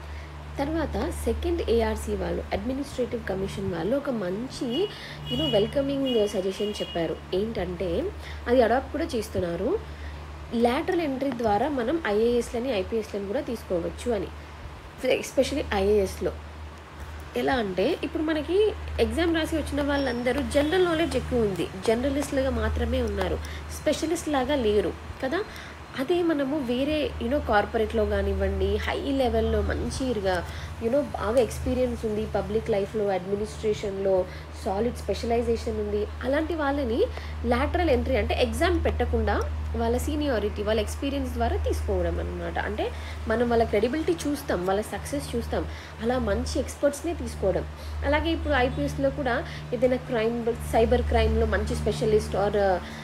తర్వాత సెకండ్ ఏఆర్సీ వాళ్ళు, అడ్మినిస్ట్రేటివ్ కమిషన్ వాళ్ళు ఒక మంచి వెల్కమింగ్ సజెషన్ చెప్పారు. ఏంటంటే అది అడాప్ట్ కూడా చేస్తున్నారు. లాటరల్ ఎంట్రీ ద్వారా మనం ఐఏఎస్లని ఐపీఎస్లని కూడా తీసుకోవచ్చు అని. ఎస్పెషలీ ఐఏఎస్లో ఎలా అంటే ఇప్పుడు మనకి ఎగ్జామ్ రాసి వచ్చిన వాళ్ళందరూ జనరల్ నాలెడ్జ్ ఎక్కువ ఉంది, జర్నలిస్టులుగా మాత్రమే ఉన్నారు, స్పెషలిస్ట్ లాగా లేరు కదా. అదే మనము వేరే కార్పొరేట్లో కానివ్వండి, హై లెవెల్లో మంచిగా బాగా ఎక్స్పీరియన్స్ ఉంది, పబ్లిక్ లైఫ్లో అడ్మినిస్ట్రేషన్లో సాలిడ్ స్పెషలైజేషన్ ఉంది, అలాంటి వాళ్ళని లాటరల్ ఎంట్రీ అంటే ఎగ్జామ్ పెట్టకుండా వాళ్ళ సీనియారిటీ, వాళ్ళ ఎక్స్పీరియన్స్ ద్వారా తీసుకోవడం అనమాట. అంటే మనం వాళ్ళ క్రెడిబిలిటీ చూస్తాం, వాళ్ళ సక్సెస్ చూస్తాం, అలా మంచి ఎక్స్పర్ట్స్నే తీసుకోవడం. అలాగే ఇప్పుడు ఐపీఎస్లో కూడా ఏదైనా క్రైమ్, సైబర్ క్రైమ్లో మంచి స్పెషలిస్ట్ ఆర్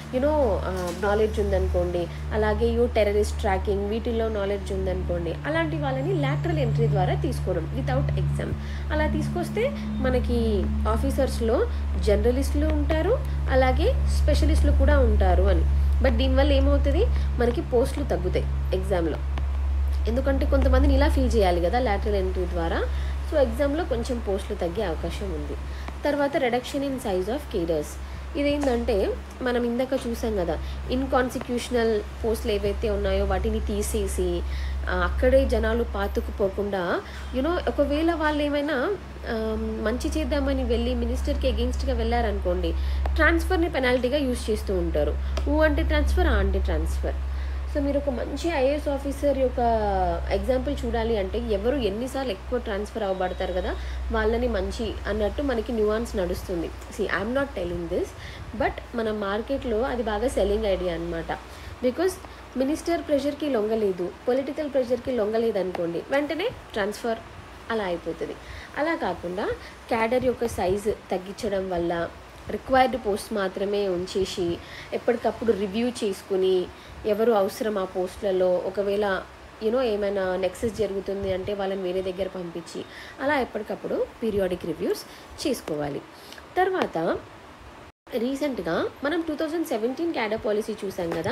నాలెడ్జ్ ఉందనుకోండి, అలాగే టెర్రరిస్ట్ ట్రాకింగ్ వీటిల్లో నాలెడ్జ్ ఉందనుకోండి, అలాంటి వాళ్ళని లాటరల్ ఎంట్రీ ద్వారా తీసుకోవడం వితౌట్ ఎగ్జామ్. అలా తీసుకొస్తే మనకి ఆఫీసర్స్లో జర్నలిస్టులు ఉంటారు, అలాగే స్పెషలిస్టులు కూడా ఉంటారు అని. బట్ దీనివల్ల ఏమవుతుంది, మనకి పోస్టులు తగ్గుతాయి ఎగ్జామ్లో. ఎందుకంటే కొంతమందిని ఇలా ఫిల్ చేయాలి కదా లాటరల్ ఎంట్రీ ద్వారా. సో ఎగ్జామ్లో కొంచెం పోస్టులు తగ్గే అవకాశం ఉంది. తర్వాత reduction in size of cadres. ఇదేంటంటే మనం ఇందాక చూసాం కదా, ఇన్కాన్స్టిట్యూషనల్ పోస్టులు ఏవైతే ఉన్నాయో వాటిని తీసేసి అక్కడే జనాలు పాతుకుపోకుండా ఒకవేళ వాళ్ళు ఏమైనా మంచి చేద్దామని వెళ్ళి మినిస్టర్కి అగెయిన్స్ట్గా వెళ్ళారనుకోండి, ట్రాన్స్ఫర్ని పెనాల్టీగా యూజ్ చేస్తూ ఉంటారు. అంటే ట్రాన్స్ఫర్, అంటే ట్రాన్స్ఫర్. సో మీరు ఒక మంచి ఐఏఎస్ ఆఫీసర్ యొక్క ఎగ్జాంపుల్ చూడాలి అంటే ఎవరు ఎన్నిసార్లు ఎక్కువ ట్రాన్స్ఫర్ అవ్వబడతారు కదా వాళ్ళని మంచి అన్నట్టు మనకి న్యూయాన్స్ నడుస్తుంది. I'm not telling this, but మన మార్కెట్లో అది బాగా సెల్లింగ్ ఐడియా అనమాట. బికాస్ మినిస్టర్ ప్రెషర్కి లొంగలేదు, పొలిటికల్ ప్రెషర్కి లొంగలేదు అనుకోండి, వెంటనే ట్రాన్స్ఫర్ అలా అయిపోతుంది. అలా కాకుండా క్యాడర్ యొక్క సైజు తగ్గించడం వల్ల రిక్వైర్డ్ పోస్ట్ మాత్రమే ఉంచేసి ఎప్పటికప్పుడు రివ్యూ చేసుకుని ఎవరు అవసరం ఆ పోస్టులలో, ఒకవేళ ఏమైనా నెక్సెస్ జరుగుతుంది అంటే వాళ్ళని వేరే దగ్గర పంపించి అలా ఎప్పటికప్పుడు పీరియాడిక్ రివ్యూస్ చేసుకోవాలి. తర్వాత రీసెంట్గా మనం 2017 క్యాడర్ పాలసీ చూసాం కదా.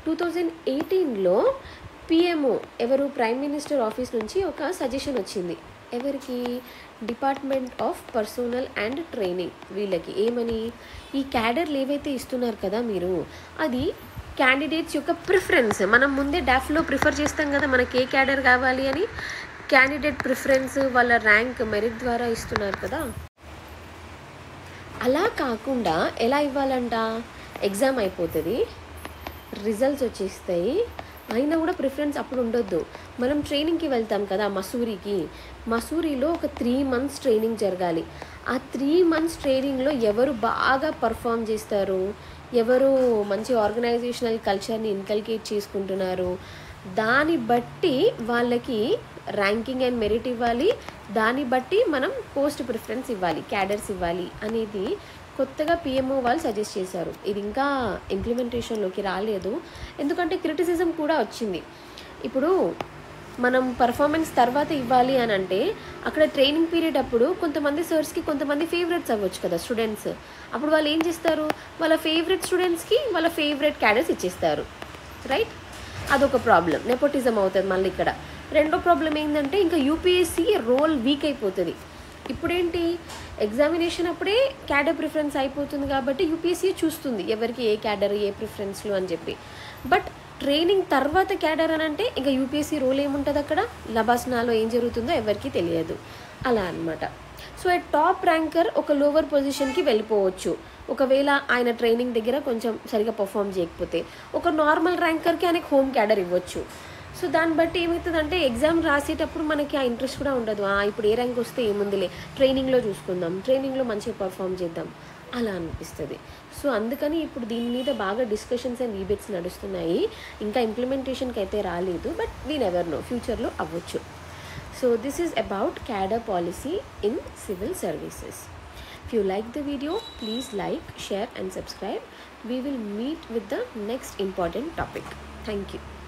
2018లో పిఎంఓ ఎవరు, ప్రైమ్ మినిస్టర్ ఆఫీస్ నుంచి ఒక సజెషన్ వచ్చింది. ఎవరికి? Department of personnel and training వీళ్ళకి. ఏమని? ఈ క్యాడర్లు ఏవైతే ఇస్తున్నారు కదా మీరు, అది క్యాండిడేట్స్ యొక్క ప్రిఫరెన్స్. మనం ముందే డాఫ్లో ప్రిఫర్ చేస్తాం కదా మనకి ఏ క్యాడర్ కావాలి అని. క్యాండిడేట్ ప్రిఫరెన్స్ వాళ్ళ ర్యాంక్ మెరిట్ ద్వారా ఇస్తున్నారు కదా. అలా కాకుండా ఎలా ఇవ్వాలంట, ఎగ్జామ్ అయిపోతుంది, రిజల్ట్స్ వచ్చేస్తాయి, అయినా కూడా ప్రిఫరెన్స్ అప్పుడు ఉండొద్దు. మనం ట్రైనింగ్కి వెళ్తాం కదా మసూరిలో ఒక 3 months ట్రైనింగ్ జరగాలి. ఆ 3 months ట్రైనింగ్లో ఎవరు బాగా పర్ఫామ్ చేస్తారు, ఎవరు మంచి ఆర్గనైజేషనల్ కల్చర్ని ఇన్కల్కేట్ చేసుకుంటున్నారు, దాన్ని బట్టి వాళ్ళకి ర్యాంకింగ్ అండ్ మెరిట్ ఇవ్వాలి, దాన్ని బట్టి మనం పోస్ట్ ప్రిఫరెన్స్ ఇవ్వాలి, క్యాడర్స్ ఇవ్వాలి అనేది కొత్తగా పిఎంఓ వాళ్ళు సజెస్ట్ చేశారు. ఇది ఇంకా ఇంప్లిమెంటేషన్లోకి రాలేదు, ఎందుకంటే క్రిటిసిజం కూడా వచ్చింది. ఇప్పుడు మనం పర్ఫార్మెన్స్ తర్వాత ఇవ్వాలి అని అంటే అక్కడ ట్రైనింగ్ పీరియడ్ అప్పుడు కొంతమంది సర్స్కి కొంతమంది ఫేవరెట్స్ అవ్వచ్చు కదా స్టూడెంట్స్. అప్పుడు వాళ్ళు ఏం చేస్తారు, వాళ్ళ ఫేవరెట్ స్టూడెంట్స్కి వాళ్ళ ఫేవరెట్ క్యాడర్స్ ఇచ్చేస్తారు, రైట్? అదొక ప్రాబ్లం, నెపోటిజం అవుతుంది మళ్ళీ ఇక్కడ. రెండో ప్రాబ్లం ఏంటంటే ఇంకా యూపీఎస్సీ రోల్ వీక్ అయిపోతుంది. ఇప్పుడేంటి, ఎగ్జామినేషన్ అప్పుడే క్యాడర్ ప్రిఫరెన్స్ అయిపోతుంది కాబట్టి యూపీఎస్సీ చూస్తుంది ఎవరికి ఏ క్యాడర్ ఏ ప్రిఫరెన్స్లు అని చెప్పి. బట్ ట్రైనింగ్ తర్వాత క్యాడర్ అని అంటే ఇంకా యూపీఎస్సీ రోల్ ఏముంటుంది అక్కడ, లబాస్నాలో ఏం జరుగుతుందో ఎవరికి తెలియదు, అలా అనమాట. సో ఆ టాప్ ర్యాంకర్ ఒక లోవర్ పొజిషన్కి వెళ్ళిపోవచ్చు ఒకవేళ ఆయన ట్రైనింగ్ దగ్గర కొంచెం సరిగా పర్ఫామ్ చేయకపోతే. ఒక నార్మల్ ర్యాంకర్కి ఆయనకు హోమ్ క్యాడర్ ఇవ్వచ్చు. సో దాన్ని బట్టి ఏమవుతుందంటే ఎగ్జామ్ రాసేటప్పుడు మనకి ఆ ఇంట్రెస్ట్ కూడా ఉండదు, ఇప్పుడు ఏ ర్యాంక్ వస్తే ఏముందిలే, ట్రైనింగ్లో చూసుకుందాం, ట్రైనింగ్లో మంచిగా పర్ఫామ్ చేద్దాం, అలా అనిపిస్తుంది. సో అందుకని ఇప్పుడు దీని మీద బాగా డిస్కషన్స్ అండ్ డిబేట్స్ నడుస్తున్నాయి. ఇంకా ఇంప్లిమెంటేషన్కి అయితే రాలేదు, బట్ వీ నెవర్ నో, ఫ్యూచర్లో అవ్వచ్చు. So this is about cadre policy in civil services. If you like the video, please like, share and subscribe. We will meet with the next important topic. Thank you.